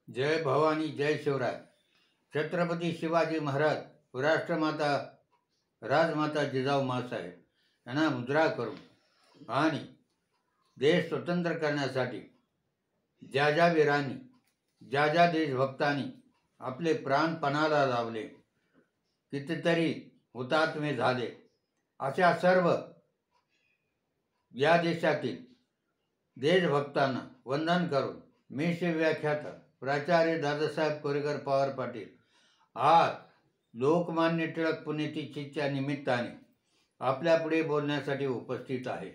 जय भवानी, जय शिवराय. छत्रपती शिवाजी महाराज, राष्ट्रमाता राजमाता जिजाऊ माँसाहेब यांना मुजरा करून आणि देश स्वतंत्र करण्यासाठी ज्या ज्या वीरांनी, ज्या ज्या देशभक्तांनी आपले प्राण पणाला लावले, कितीतरी हुतात्मे झाले, अशा सर्व या देशातील देशभक्तांना वंदन करून मी शिवव्याख्याता प्राचार्य दादासाहेब कोरेकर पवार पाटील आज लोकमान्य टिळक पुण्यतिथीच्या निमित्ताने आपल्यापुढे बोलण्यासाठी उपस्थित आहे.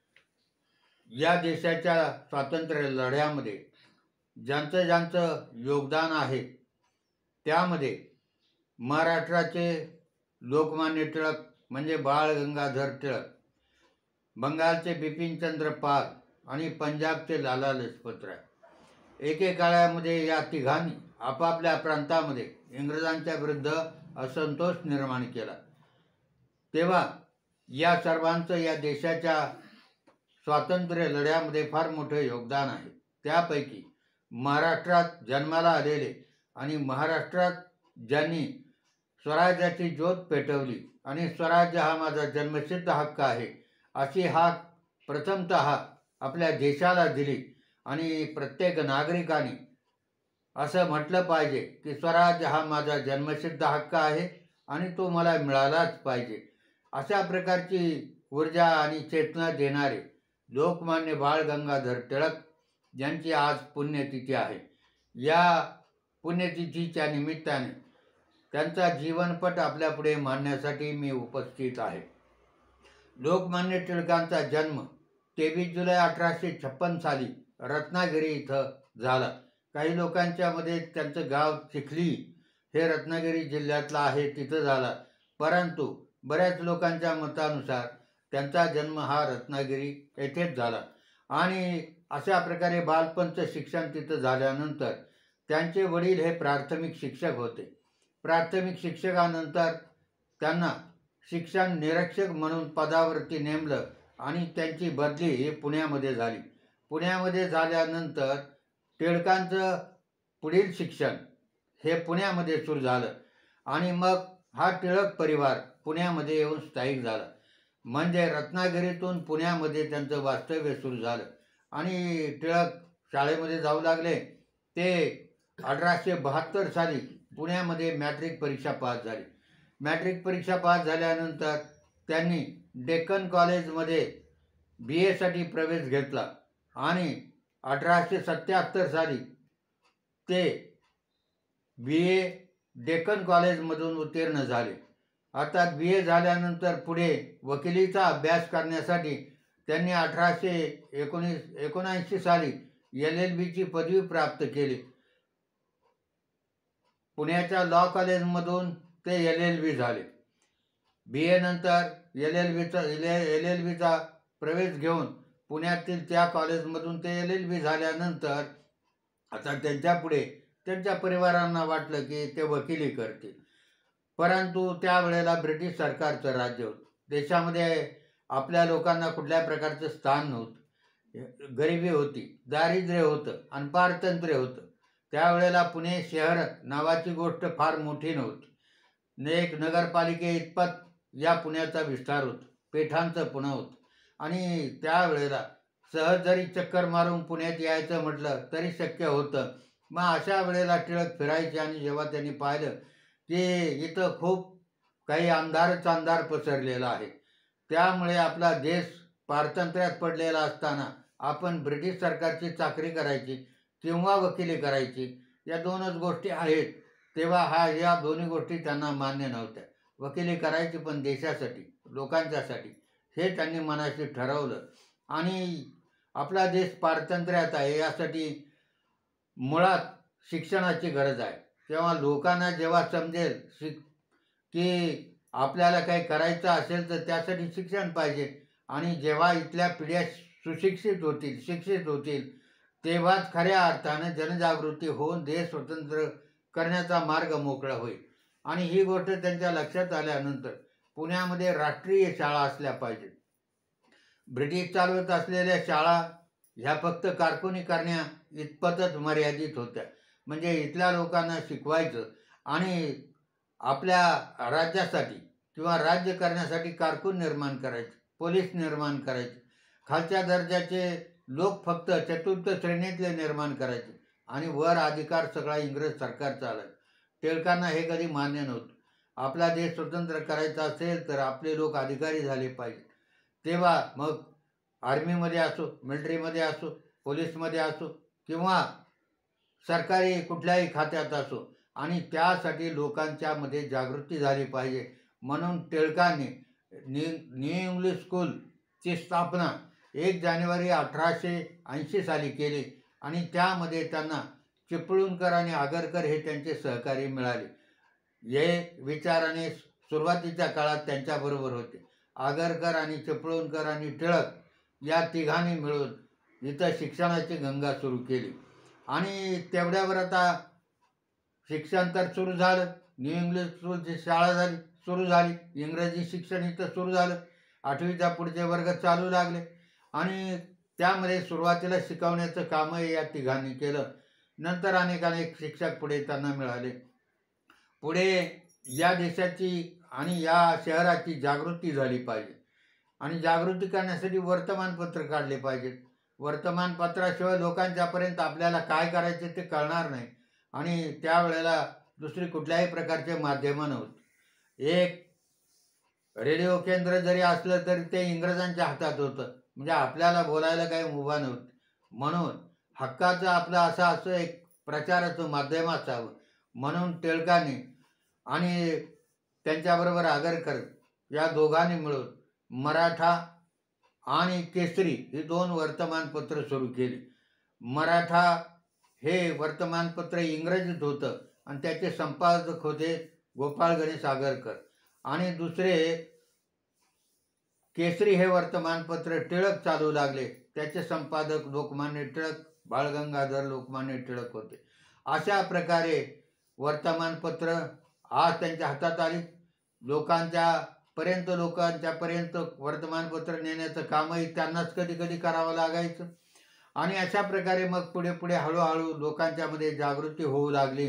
या देशाच्या स्वातंत्र्य लढ्यामध्ये ज्यांचं ज्यांचं योगदान आहे त्यामध्ये महाराष्ट्राचे लोकमान्य टिळक म्हणजे बाळ गंगाधर टिळक, बंगालचे बिपिनचंद्र पाल आणि पंजाबचे लाला लजपत राय. एकेकाळामध्ये या तिघांनी आपापल्या प्रांतामध्ये इंग्रजांच्या विरुद्ध असंतोष निर्माण केला. तेव्हा या सर्वांचं या देशाच्या स्वातंत्र्य लढ्यामध्ये फार मोठं योगदान आहे. त्यापैकी महाराष्ट्रात जन्माला आलेले आणि महाराष्ट्रात ज्यांनी स्वराज्याची ज्योत पेटवली आणि स्वराज्य हा माझा जन्मसिद्ध हक्क आहे अशी हाक प्रथमतः आपल्या देशाला दिली आणि प्रत्येक नागरिकाने असं म्हटलं पाहिजे की स्वराज्य हा माझा जन्मसिद्ध हक्क आहे आणि तो मला मिळालाच पाहिजे. अशा प्रकारची ऊर्जा आणि चेतना देणारे लोकमान्य बाळ गंगाधर टिळक यांची आज पुण्यतिथी आहे. या पुण्यतिथीच्या निमित्ताने त्यांचा जीवनपट आपल्यापुढे मांडण्यासाठी मी उपस्थित आहे. लोकमान्य टिळकांचा जन्म 23 जुलै 1856 साली रत्नागिरी इथं झाला. काही लोकांच्या मध्ये त्यांचं गाव चिखली हे रत्नागिरी जिल्ह्यातलं आहे, तिथं झाला. परंतु बऱ्याच लोकांच्या मतानुसार त्यांचा जन्म हा रत्नागिरी येथेच झाला आणि अशा प्रकारे बालपणचं शिक्षण तिथं झाल्यानंतर त्यांचे वडील हे प्राथमिक शिक्षक होते. प्राथमिक शिक्षकानंतर त्यांना शिक्षण निरीक्षक म्हणून पदावरती नेमलं आणि त्यांची बदली ही पुण्यामध्ये झाली. पुण्यामध्ये झाल्यानंतर टिळकांचं पुढील शिक्षण हे पुण्यामध्ये सुरू झालं आणि मग हा टिळक परिवार पुण्यामध्ये येऊन स्थायिक झाला. म्हणजे रत्नागिरीतून पुण्यामध्ये त्यांचं वास्तव्य सुरू झालं आणि टिळक शाळेमध्ये जाऊ लागले. ते 1872 साली पुण्यामध्ये मॅट्रिक परीक्षा पास झाली. मॅट्रिक परीक्षा पास झाल्यानंतर त्यांनी डेक्कन कॉलेजमध्ये BA साठी प्रवेश घेतला आणि 1877 साली ते BA डेक्कन कॉलेजमधून उत्तीर्ण झाले. अर्थात BA झाल्यानंतर पुढे वकिलीचा अभ्यास करण्यासाठी त्यांनी 1879 साली LLBची पदवी प्राप्त केली. पुण्याच्या लॉ कॉलेजमधून ते LLB झाले. BA नंतर LLBचा प्रवेश घेऊन पुण्यातील त्या कॉलेजमधून ते LLB झाल्यानंतर आता त्यांच्यापुढे त्यांच्या परिवारांना वाटलं की ते वकिली करतील. परंतु त्यावेळेला ब्रिटिश सरकारचं राज्य होतं. देशामध्ये आपल्या लोकांना कुठल्या प्रकारचं स्थान नव्हतं. गरिबी होती, दारिद्र्य होतं आणि पारतंत्र्य होतं. त्यावेळेला पुणे शहर नावाची गोष्ट फार मोठी नव्हती. एक नगरपालिके इतपत या पुण्याचा विस्तार होता. पेठांचं पुणे होतं आणि त्यावेळेला सहज जरी चक्कर मारून पुण्यात यायचं म्हटलं तरी शक्य होतं. मग अशा वेळेला टिळक फिरायचे आणि जेव्हा त्यांनी पाहिलं की इथं खूप काही अंधार पसरलेला आहे, त्यामुळे आपला देश पारतंत्र्यात पडलेला असताना आपण ब्रिटिश सरकारची चाकरी करायची किंवा वकिली करायची, या दोनच गोष्टी आहेत. तेव्हा या दोन्ही गोष्टी त्यांना मान्य नव्हत्या. वकिली करायची पण देशासाठी, लोकांच्यासाठी, हे त्यांनी मनाशी ठरवलं आणि आपला देश पारतंत्र्यात आहे यासाठी मुळात शिक्षणाची गरज आहे. तेव्हा लोकांना जेव्हा समजेल की आपल्याला काही करायचं असेल तर त्यासाठी शिक्षण पाहिजे आणि जेव्हा इथल्या पिढ्या सुशिक्षित होतील, शिक्षित होतील, तेव्हाच खऱ्या अर्थानं जनजागृती होऊन देश स्वतंत्र करण्याचा मार्ग मोकळा होईल. आणि ही गोष्ट त्यांच्या लक्षात आल्यानंतर पुण्यामध्ये राष्ट्रीय शाळा असल्या पाहिजेत. ब्रिटिश चालवत असलेल्या शाळा ह्या फक्त कारकुनी करण्या इतपतच मर्यादित होत्या. म्हणजे इथल्या लोकांना शिकवायचं आणि आपल्या राज्यासाठी किंवा राज्य करण्यासाठी कारकून निर्माण करायचे, पोलीस निर्माण करायचे, खालच्या दर्जाचे लोक फक्त चतुर्थ श्रेणीतले निर्माण करायचे आणि वर अधिकार सगळा इंग्रज सरकार चालायचं. टिळकांना हे कधी मान्य नव्हतं. आपला देश स्वतंत्र करायचा असेल तर आपले लोक अधिकारी झाले पाहिजे. तेव्हा मग आर्मीमध्ये असो, मिलिटरीमध्ये असो, पोलीसमध्ये असो किंवा सरकारी कुठल्याही खात्यात असो, आणि त्यासाठी लोकांच्यामध्ये जागृती झाली पाहिजे. म्हणून टिळकांनी न्यू इंग्लिश स्कूलची स्थापना 1 जानेवारी 1880 साली केली आणि त्यामध्ये त्यांना चिपळूणकर आणि आगरकर हे त्यांचे सहकारी मिळाले. हे विचाराने सुरुवातीच्या काळात त्यांच्याबरोबर होते. आगरकर आणि चिपळूणकर आणि टिळक या तिघांनी मिळून इथं शिक्षणाची गंगा सुरू केली आणि तेवढ्यावर आता शिक्षण तर सुरू झालं. न्यू इंग्लिश स्कूलची शाळा सुरू झाली. इंग्रजी शिक्षण इथं सुरू झालं. 8वीच्या पुढचे वर्ग चालू लागले आणि त्यामध्ये सुरुवातीला शिकवण्याचं कामही या तिघांनी केलं. नंतर अनेक शिक्षक पुढे त्यांना मिळाले. पुढे या देशाची आणि या शहराची जागृती झाली पाहिजे आणि जागृती करण्यासाठी वर्तमानपत्र काढले पाहिजेत. वर्तमानपत्राशिवाय लोकांच्यापर्यंत आपल्याला काय करायचे ते कळणार नाही आणि त्यावेळेला दुसरी कुठल्याही प्रकारचे माध्यमं नव्हती. एक रेडिओ केंद्र जरी असलं तरी ते इंग्रजांच्या हातात होतं, म्हणजे आपल्याला बोलायला काही मुभा नव्हती. म्हणून हक्काचं आपलं असं एक प्रचाराचं माध्यम असावं म्हणून टिळकांनी आणि त्यांच्याबरोबर आगरकर या दोघांनी मिळून मराठा आणि केसरी ही 2 वर्तमानपत्र सुरू केली. मराठा हे वर्तमानपत्र इंग्रजीत होतं आणि त्याचे संपादक होते गोपाळ गणेश आगरकर आणि दुसरे केसरी हे वर्तमानपत्र टिळक चालू लागले. त्याचे संपादक लोकमान्य टिळक, बाळगंगाधर लोकमान्य टिळक होते. अशा प्रकारे वर्तमानपत्र आज त्यांच्या हातात आली. लोकांच्यापर्यंत वर्तमानपत्र नेण्याचं कामही त्यांनाच कधी कधी करावं लागायचं आणि अशा प्रकारे मग पुढे हळूहळू लोकांच्यामध्ये जागृती होऊ लागली.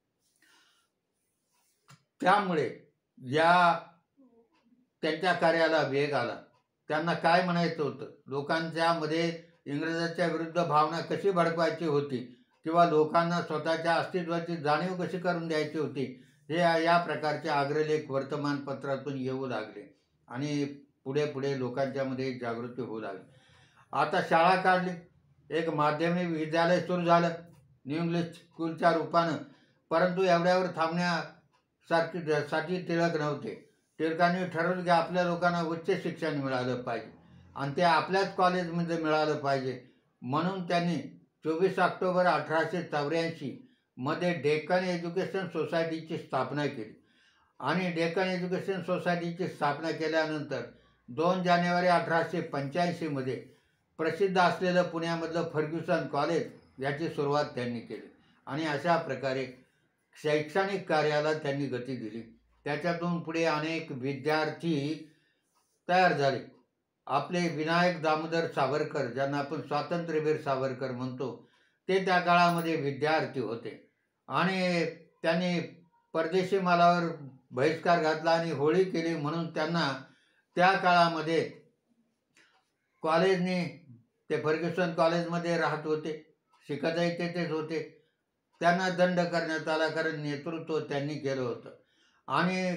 त्यामुळे या त्यांच्या कार्याला वेग आला. त्यांना काय म्हणायचं होतं, लोकांच्यामध्ये इंग्रजांच्या विरुद्ध भावना कशी भडकवायची होती किंवा लोकांना स्वतःच्या अस्तित्वाची जाणीव कशी करून द्यायची होती, हे या प्रकारचे आग्रलेख वर्तमानपत्रातून येऊ लागले आणि पुढे लोकांच्यामध्ये जागृती होऊ लागली. आता शाळा काढली, एक माध्यमिक विद्यालय सुरू झालं न्यू इंग्लिश स्कूलच्या रूपानं. परंतु एवढ्यावर थांबण्यासाठी टिळक नव्हते. टिळकांनी ठरवलं की आपल्या लोकांना उच्च शिक्षण मिळालं पाहिजे आणि ते आपल्याच कॉलेजमध्ये मिळालं पाहिजे. म्हणून त्यांनी 24 ऑक्टोबर 1884 मध्ये डेक्कन एज्युकेशन सोसायटीची स्थापना केली आणि डेक्कन एज्युकेशन सोसायटीची स्थापना केल्यानंतर 2 जानेवारी 1885 मध्ये प्रसिद्ध असलेलं पुण्यामधलं फर्ग्युसन कॉलेज याची सुरुवात त्यांनी केली आणि अशा प्रकारे शैक्षणिक कार्याला त्यांनी गती दिली. त्याच्यातून पुढे अनेक विद्यार्थी तयार झाले. आपले विनायक दामोदर सावरकर, ज्यांना आपण स्वातंत्र्यवीर सावरकर म्हणतो, ते त्या काळामध्ये विद्यार्थी होते आणि त्यांनी परदेशी मालावर बहिष्कार घातला आणि होळी केली. म्हणून त्यांना त्या काळामध्ये कॉलेजने, ते फर्ग्युसन कॉलेजमध्ये राहत होते, शिकतही तेच होते, त्यांना दंड करण्यात आला कारण नेतृत्व त्यांनी केलं होतं. आणि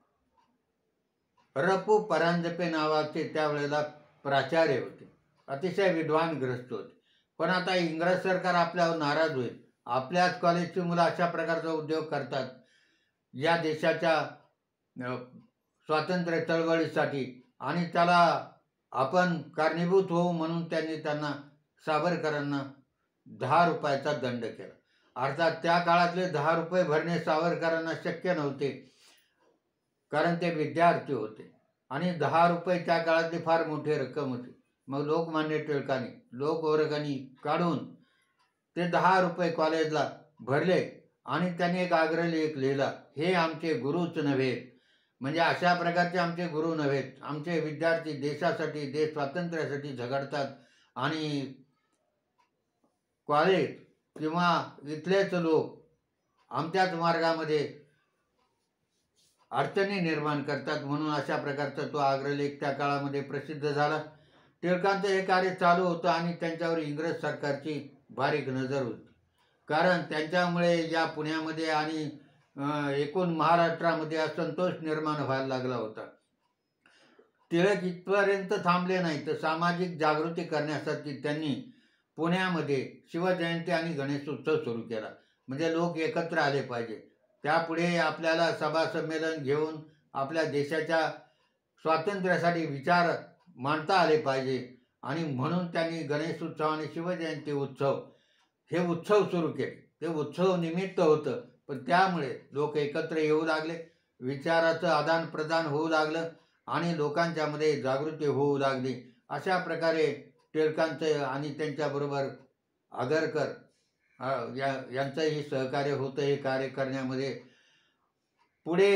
रपू परांजपे नावाचे त्यावेळेला प्राचार्य होते, अतिशय विद्वानग्रस्त होते. पण आता इंग्रज सरकार आपल्यावर नाराज होईल, आपल्याच कॉलेजची मुलं अशा प्रकारचा उद्योग करतात या देशाच्या स्वातंत्र्य चळवळीसाठी आणि त्याला आपण कारणीभूत होऊ, म्हणून त्यांना सावरकरांना 10 रुपयाचा दंड केला. अर्थात त्या काळातले 10 रुपये भरणे सावरकरांना शक्य नव्हते कारण ते विद्यार्थी होते आणि 10 रुपये त्या काळातली फार मोठी रक्कम होती. मग लोकमान्य टिळकांनी लोकवर्गणी काढून ते 10 रुपये कॉलेजला भरले आणि त्यांनी एक आग्रहलेख लिहिला, हे आमचे गुरुच नव्हेत. म्हणजे अशा प्रकारचे आमचे गुरु नव्हेत, आमचे विद्यार्थी देशासाठी, देश स्वातंत्र्यासाठी झगडतात आणि कॉलेज किंवा इथलेच लोक आमच्याच मार्गामध्ये अडचणी निर्माण करतात, म्हणून अशा प्रकारचा तो अग्रलेख त्या काळामध्ये प्रसिद्ध झाला. टिळकांचं हे कार्य चालू होतं आणि त्यांच्यावर इंग्रज सरकारची बारीक नजर होती, कारण त्यांच्यामुळे या पुण्यामध्ये आणि एकूण महाराष्ट्रामध्ये असंतोष निर्माण व्हायला लागला होता. टिळक इथपर्यंत थांबले नाही, तर सामाजिक जागृती करण्यासाठी त्यांनी पुण्यामध्ये शिवजयंती आणि गणेशोत्सव सुरू केला. म्हणजे लोक एकत्र आले पाहिजे. त्यापुढे आपल्याला सभा संमेलन घेऊन आपल्या देशाच्या स्वातंत्र्यासाठी विचार मांडता आले पाहिजे, आणि म्हणून त्यांनी गणेशोत्सव आणि शिवजयंती उत्सव हे उत्सव सुरू केले. ते उत्सव निमित्त होतं, पण त्यामुळे लोक एकत्र येऊ लागले, विचाराचं आदान प्रदान होऊ लागलं आणि लोकांच्यामध्ये जागृती होऊ लागली. अशा प्रकारे टिळकांचं आणि त्यांच्याबरोबर आगरकर यांचंही सहकार्य होतं हे कार्य करण्यामध्ये. पुढे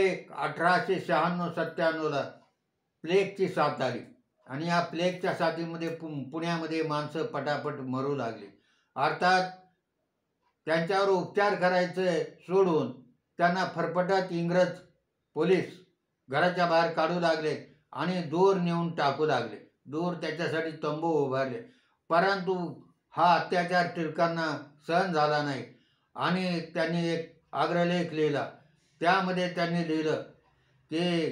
1896-97ला प्लेगची साथ आली आणि या प्लेगच्या साथीमध्ये पुण्यामध्ये माणसं पटापट मरू लागली. अर्थात त्यांच्यावर उपचार करायचे सोडून त्यांना फरफटत इंग्रज पोलीस घराच्या बाहेर काढू लागले आणि दूर नेऊन टाकू लागले. दूर त्याच्यासाठी तंबू उभारले, परंतु हा अत्याचार टिळकांना सहन झाला नाही आणि त्यांनी एक अग्रलेख लिहिला. त्यामध्ये त्यांनी लिहिलं की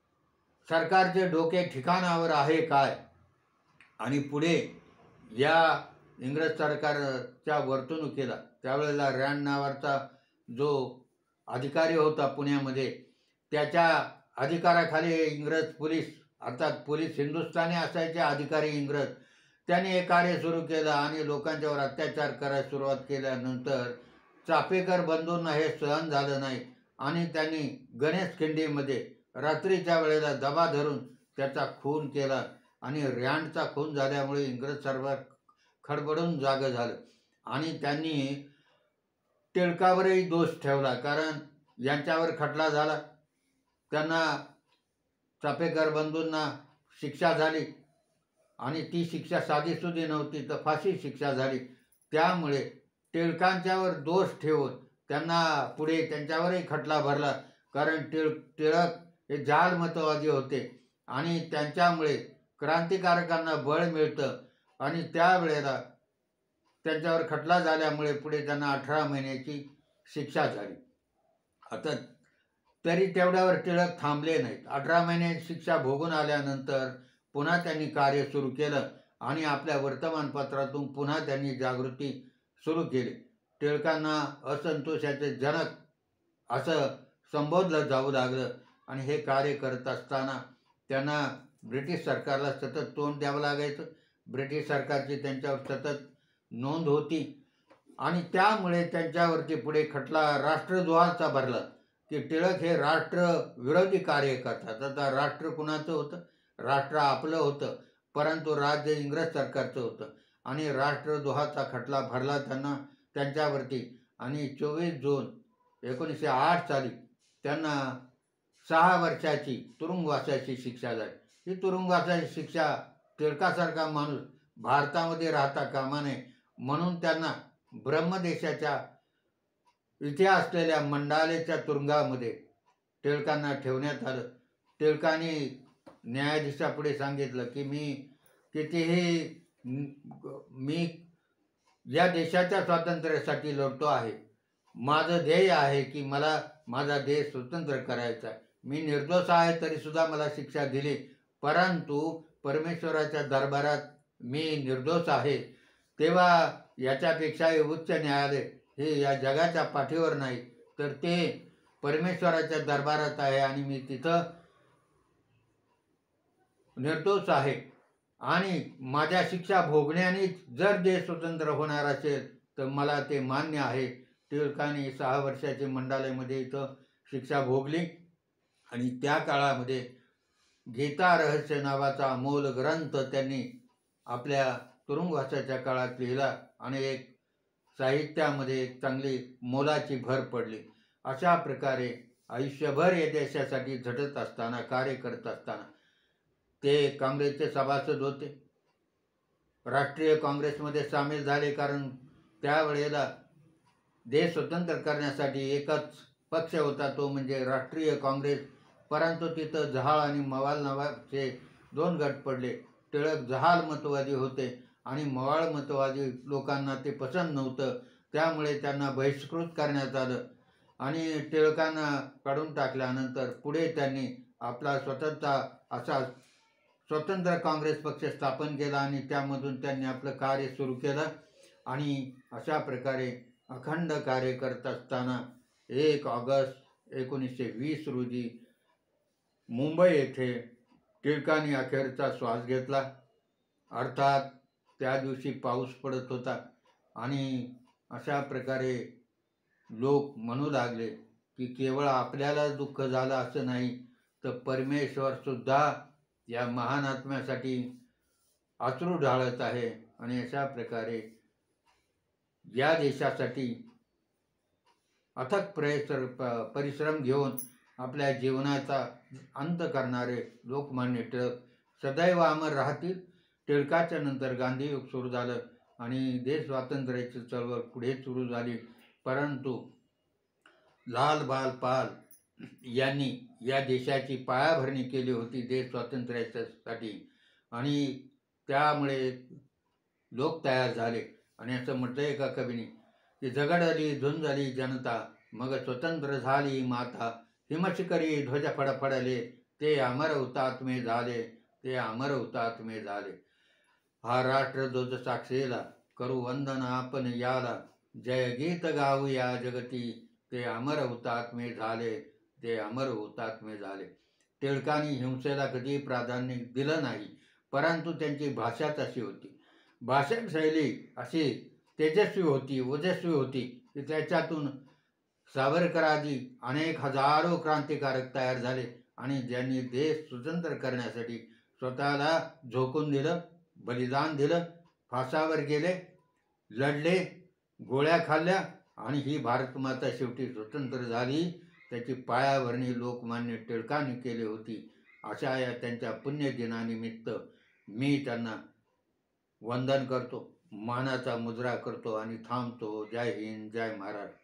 सरकारचे डोके ठिकाणावर आहे काय. आणि पुढे या इंग्रज सरकारच्या वर्तणुकीला त्यावेळेला रँड नावाचा जो अधिकारी होता पुण्यामध्ये, त्याच्या अधिकाराखाली इंग्रज पोलीस, अर्थात पोलीस हिंदुस्थानी असायचे, अधिकारी इंग्रज, त्यांनी हे कार्य सुरू केलं आणि लोकांच्यावर अत्याचार करायला सुरुवात केल्यानंतर चापेकर बंधूंना हे सहन झालं नाही आणि त्यांनी गणेश खिंडीमध्ये रात्रीच्या वेळेला दबा धरून त्याचा खून केला. आणि रँडचा खून झाल्यामुळे इंग्रज सरकार खडबडून जागं झालं आणि त्यांनी टिळकावरही दोष ठेवला, कारण यांच्यावर खटला झाला, त्यांना चापेकर बंधूंना शिक्षा झाली आणि ती शिक्षा साधीसुधी नव्हती, तर फाशी शिक्षा झाली. त्यामुळे टिळकांच्यावर दोष ठेवून त्यांना पुढे त्यांच्यावरही खटला भरला, कारण टिळक हे जालमतवादी होते आणि त्यांच्यामुळे क्रांतिकारकांना बळ मिळतं आणि त्यावेळेला त्यांच्यावर खटला झाल्यामुळे पुढे त्यांना 18 महिन्याची शिक्षा झाली. आता तरी तेवढ्यावर टिळक थांबले नाहीत. 18 महिन्याची शिक्षा भोगून आल्यानंतर पुन्हा त्यांनी कार्य सुरू केलं आणि आपल्या वर्तमानपत्रातून पुन्हा त्यांनी जागृती सुरू केली. टिळकांना असंतोषाचे जनक असं संबोधलं जाऊ लागलं आणि हे कार्य करत असताना त्यांना ब्रिटिश सरकारला सतत तोंड द्यावं लागायचं. ब्रिटिश सरकारची त्यांच्यावर सतत नोंद होती आणि त्यामुळे त्यांच्यावरती पुढे खटला राष्ट्रद्रोहाचा भरला की टिळक हे राष्ट्र विरोधी कार्य करतात. आता राष्ट्र कुणाचं होतं? राष्ट्र आपलं होतं, परंतु राज्य इंग्रज सरकारचं होतं आणि राष्ट्रद्रोहाचा खटला भरला त्यांच्यावरती. आणि 24 जून 1908 साली त्यांना 6 वर्षाची तुरुंगवासाची शिक्षा झाली. ही तुरुंगवासाची शिक्षा टिळकासारखा माणूस भारतामध्ये राहता कामा नये म्हणून त्यांना ब्रह्मदेशाच्या इथे असलेल्या मंडालेच्या तुरुंगामध्ये टिळकांना ठेवण्यात आलं. टिळकांनी न्यायाधीशापुढे सांगितलं की मी या देशाच्या स्वातंत्र्यासाठी लढतो आहे. माझं ध्येय आहे की मला माझा देश स्वतंत्र करायचा आहे. मी निर्दोष आहे तरी सुद्धा मला शिक्षा दिली, परंतु परमेश्वराच्या दरबारात मी निर्दोष आहे. तेव्हा याच्यापेक्षाही उच्च न्यायालय हे या जगाच्या पाठीवर नाही, तर ते परमेश्वराच्या दरबारात आहे आणि मी तिथं निर्दोष आहे आणि माझ्या शिक्षा भोगण्यानेच जर देश स्वतंत्र होणार असेल तर मला ते मान्य आहे. टिळकांनी 6 वर्षाची मंडालयमध्ये इथं शिक्षा भोगली आणि त्या काळामध्ये गीता रहस्य नावाचा अमोल ग्रंथ त्यांनी आपल्या तुरुंगवासाच्या काळात लिहिला आणि एक साहित्यामध्ये एक चांगली मोलाची भर पडली. अशा प्रकारे आयुष्यभर या देशासाठी झटत असताना, कार्य करत असताना ते काँग्रेसचे सभासद होते. राष्ट्रीय काँग्रेसमध्ये सामील झाले, कारण त्यावेळेला देश स्वतंत्र करण्यासाठी एकच पक्ष होता, तो म्हणजे राष्ट्रीय काँग्रेस. परंतु तिथं जहाल आणि मवाळ नावाचे दोन गट पडले. टिळक जहाल मतवादी होते आणि मवाळ मतवादी लोकांना ते पसंत नव्हतं. त्यामुळे त्यांना बहिष्कृत करण्यात आलं आणि टिळकांना काढून टाकल्यानंतर पुढे त्यांनी आपला स्वतंत्र काँग्रेस पक्ष स्थापन केला आणि त्यामधून त्यांनी आपलं कार्य सुरू केलं. आणि अशा प्रकारे अखंड कार्य करत असताना 1 ऑगस्ट 1920 रोजी मुंबई येथे टिळकांनी अखेरचा श्वास घेतला. अर्थात त्या दिवशी पाऊस पडत होता आणि अशा प्रकारे लोक म्हणू लागले की केवळ आपल्याला दुःख झालं असं नाही, तर परमेश्वर सुद्धा या महान आत्म्यासाठी अश्रू ढाळत आहे. आणि अशा प्रकारे या देशासाठी अथक परिश्रम घेऊन आपल्या जीवनाचा अंत करणारे लोकमान्य टिळक सदैव अमर राहतील. टिळकाच्या नंतर गांधीयुग सुरू झालं आणि देश स्वातंत्र्याची चळवळ पुढे सुरू झाली. परंतु लाल बाल पाल यांनी या देशाची पायाभरणी केली होती देश स्वातंत्र्यासाठी आणि त्यामुळे लोक तयार झाले. आणि असं म्हटलं एका कवीने की झगडली झुंजली जनता, मग स्वतंत्र झाली माता, हिमशिखरी ध्वज फडफडले, ते अमर हुतात्मे झाले, ते अमर हुतात्मे झाले. हा राष्ट्रध्वज साक्षीला, करू वंदन आपण याला, जय गीत गाऊया जगती, ते अमर हुतात्मे झाले, ते अमर हुतात्मे झाले. टिळकांनी हिंसेला कधी प्राधान्य दिलं नाही, परंतु त्यांची भाषाच अशी होती, भाषण शैली अशी तेजस्वी होती, ओजस्वी होती की त्याच्यातून सावरकरादी अनेक हजारो क्रांतिकारक तयार झाले आणि ज्यांनी देश स्वतंत्र करण्यासाठी स्वतःला झोकून दिलं, बलिदान दिलं, फासावर गेले, लढले, गोळ्या खाल्ल्या आणि ही भारतमाता शेवटी स्वतंत्र झाली. त्याची पायाभरणी लोकमान्य टिळकांनी केली होती. अशा या त्यांच्या पुण्यदिनानिमित्त मी त्यांना वंदन करतो, मानाचा मुजरा करतो आणि थांबतो. जय हिंद, जय महाराष्ट्र.